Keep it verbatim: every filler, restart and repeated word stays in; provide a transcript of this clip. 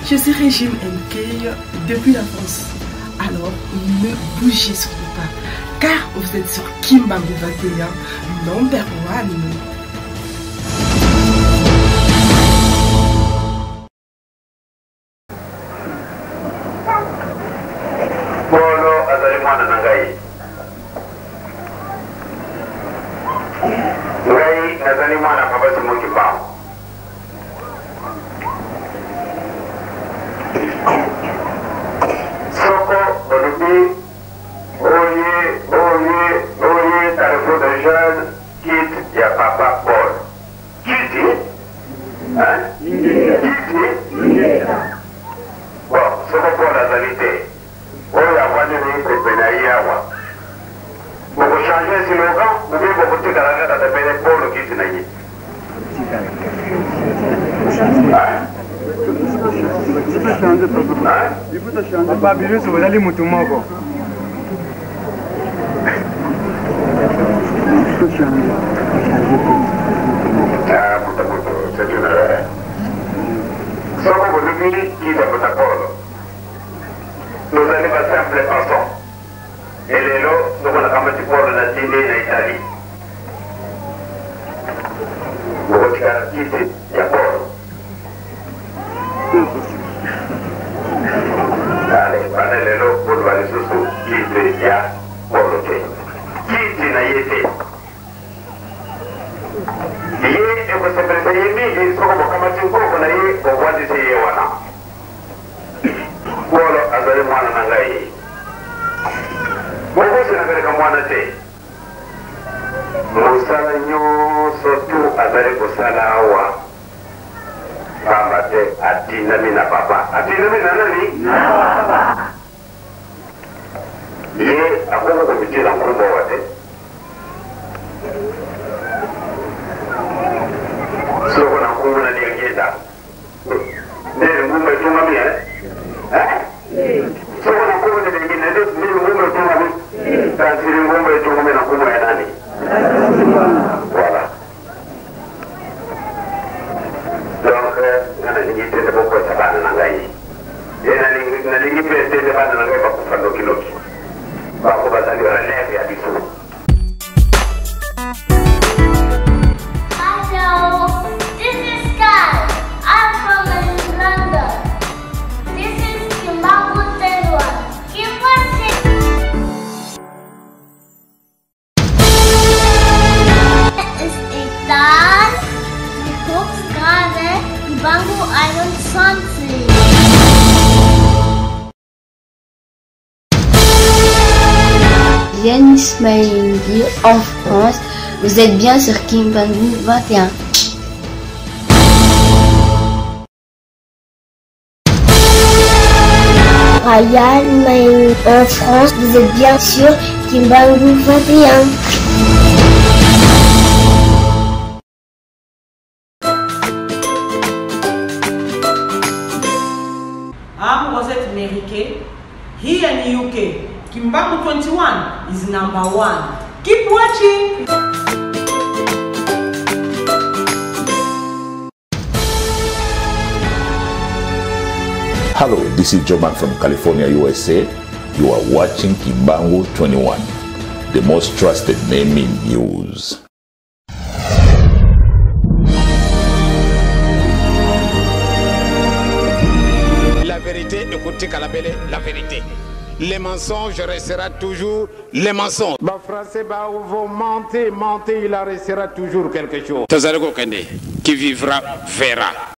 Je suis Régine Nkey depuis la France. Alors, ne bougez surtout pas, car vous êtes sur Kimbangu vingt et un, number one. Polo azali mwana na ngai. Ngai nazali mwana papa Simon Kimbangu. Soko Bolobi, Oye, Oye, Oye, Carrefour de Jeunes, quitte ya papa Paul. Quitte? Hein? Quitte? Bon, Soko Paul azali te. Oye avwani ni pepena yawa. Boko changer slogan, ou bien boko tika la gata de pene Paul quitte na yi. Hein? Papa Bilusu wazali mutu moko. Ah, puta puta, c'est une erreur. Soko Bolobi qui est à Polo. Nous allons passer simple façon. Et les lots, nous allons ramener pour la Tine en Italie. Nous allons quitter, il y a Polo. Allez, prenez les lots pour voir les sous quitter, il y a Polo. Quitter na yete. Yé, et vous savez, c'est yémi, et ce qu'on va commencer pour qu'on aille au bois de ces wana. Polo azali mwana na ngai. Boko sinagale ka mwana te. Musala nyonso tu azali kosala awa. Pamba te atinami na papa. Atinami na nani? Na papa. Ye akoko komitila nkumbo wate. Soko na nkumbo na liangeta. Nere ngumba itungami eh? Eh? Soko na nkumbo na liangeta. Nere ngumba itungami. Tansiri ngumba itungami na nkumbo ya nani? Voilà. Donc, nana lingi tete boko sabana na ngai. Ye na lingi tete bana na ngai bakufa ndoki ndoki. Bako bazali relève ya biso. Hello, this is Sky. I'm from London. This is Kimbangu thirty-one. Keep watching. Es ist egal. Du guckst gerade Kimbangu einundzwanzig. Yann Ismaili en France. Vous êtes bien sur Kimbangu vingt et un. Ryan Maïn en France. Vous êtes bien sur Kimbangu vingt et un. I'm Rosette Merike. Here in the U K, Kimbangu twenty-one is number one. Keep watching. Hello, this is Joman from California, U S A. You are watching Kimbangu twenty-one, the most trusted name in news. La vérité, écoutez Kalabele, la vérité. Les mensonges restera toujours les mensonges. Bah français, bah vous mentez, mentez, il en restera toujours quelque chose. Tazareko Kende, qui vivra verra.